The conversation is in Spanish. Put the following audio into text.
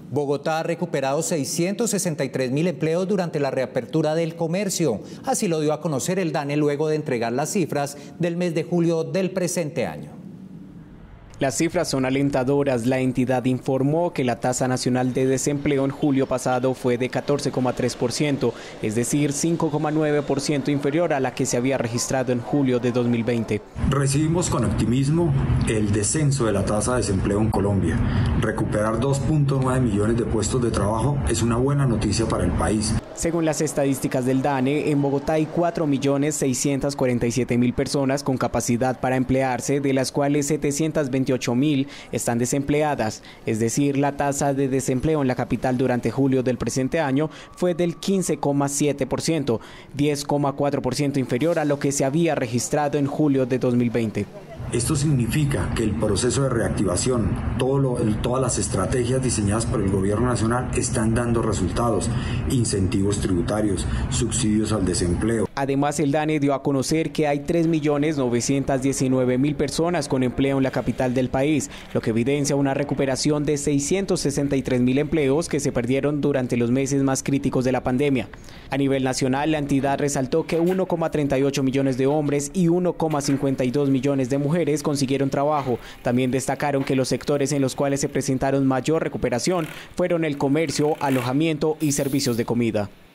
Bogotá ha recuperado 663.000 empleos durante la reapertura del comercio. Así lo dio a conocer el DANE luego de entregar las cifras del mes de julio del presente año. Las cifras son alentadoras. La entidad informó que la tasa nacional de desempleo en julio pasado fue de 14,3%, es decir, 5,9% inferior a la que se había registrado en julio de 2020. Recibimos con optimismo el descenso de la tasa de desempleo en Colombia. Recuperar 2.9 millones de puestos de trabajo es una buena noticia para el país. Según las estadísticas del DANE, en Bogotá hay 4.647.000 personas con capacidad para emplearse, de las cuales 728.000 están desempleadas. Es decir, la tasa de desempleo en la capital durante julio del presente año fue del 15,7%, 10,4% inferior a lo que se había registrado en julio de 2020. Esto significa que el proceso de reactivación, todas las estrategias diseñadas por el gobierno nacional están dando resultados, incentivos tributarios, subsidios al desempleo. Además, el DANE dio a conocer que hay 3.919.000 personas con empleo en la capital del país, lo que evidencia una recuperación de 663.000 empleos que se perdieron durante los meses más críticos de la pandemia. A nivel nacional, la entidad resaltó que 1,38 millones de hombres y 1,52 millones de mujeres consiguieron trabajo. También destacaron que los sectores en los cuales se presentaron mayor recuperación fueron el comercio, alojamiento y servicios de comida.